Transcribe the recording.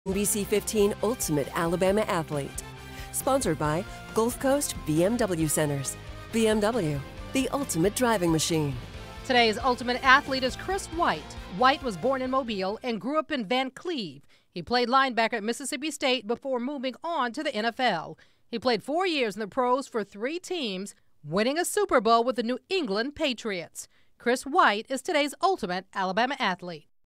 NBC 15 Ultimate Alabama Athlete. Sponsored by Gulf Coast BMW Centers. BMW, the ultimate driving machine. Today's Ultimate Athlete is Chris White. White was born in Mobile and grew up in Van Cleve. He played linebacker at Mississippi State before moving on to the NFL. He played 4 years in the pros for 3 teams, winning a Super Bowl with the New England Patriots. Chris White is today's Ultimate Alabama Athlete.